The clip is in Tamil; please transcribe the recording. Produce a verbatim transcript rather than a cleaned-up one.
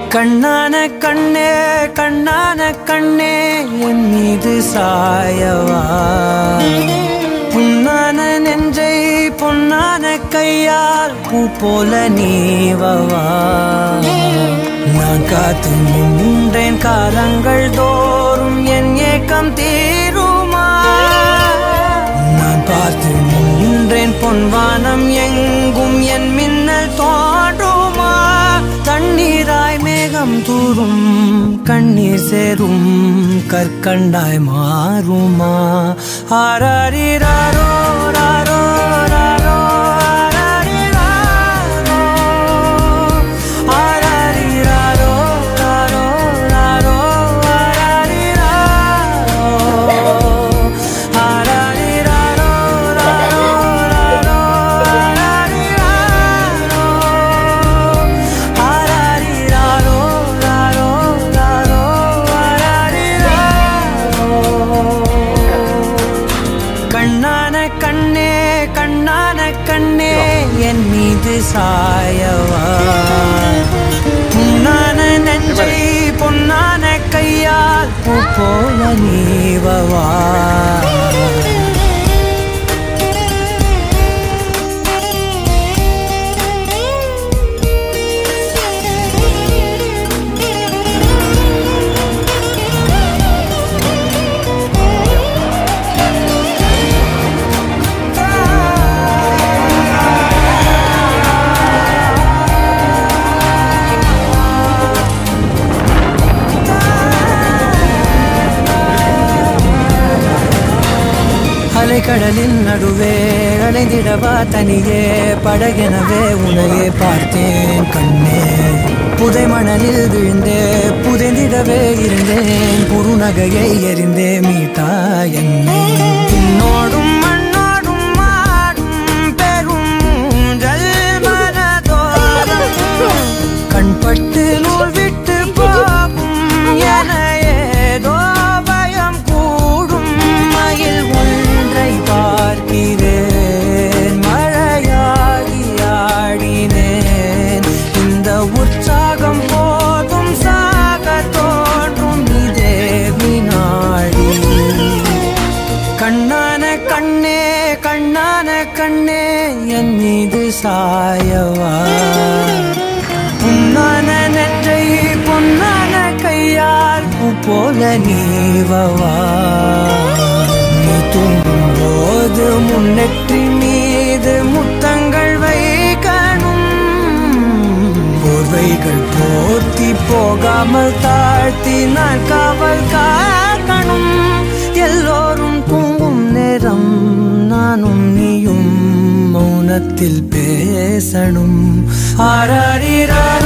கண்ணான கண்ணே கண்ணான கண்ணே என் மீது சாயவா புண்ணான நெஞ்சை பொன்னான கையால் பூ போல நீவவா நான் காத்து நின்றேன் காலங்கள் தோறும் என் ஏக்கம் தீருமா நான் பார்த்து நின்றேன் பொன்வானம் எங்கும் என் மின்னல் தோன்றுமா தண்ணீராய் மேகம் தூரும் கண்ணீர் சேரும் கற்கண்டாய் மாறுமா ஆராரிராரோ ராரோ ராரோ சாயவா புண்ணான நெஞ்சை பொன்னான கையால் பூ போல நீவவா கடலின் நடுவே அலைந்திடவா தனியே படகெனவே உனையே பார்த்தேன் கண்ணே புதை மணலில் விழுந்தே புதைந்திடவே இருந்தேன் புருநகையை எறிந்தே மீட்டா என்னை உன்னோடும் மண்ணோடும் மாடும் பெரும் ஜல் மனதோரம் கண்பட்டு நூல் விட்டு போகும் என ஏதோ பயம் கூடும் மயில் பார்க்கிறேன் மழையாகி ஆடினேன் இந்த உற்சாகம் போதும் சாக தோன்றும் இதே வினாடி கண்ணான கண்ணே கண்ணான கண்ணே என் மீது சாயவா புண்ணான நெஞ்சை பொன்னான கையால் பூ போல நீவவா தூங்கும் போது முன்னெற்றி மீது முத்தங்கள் வைக்கணும் போர்வைகள் போர்த்தி போகாமல் தாழ்த்தி நான் காவல் காக்கணும் எல்லோரும் தூங்கும் நேரம் நானும் நீயும் மௌனத்தில் பேசணும் ஆராரிரா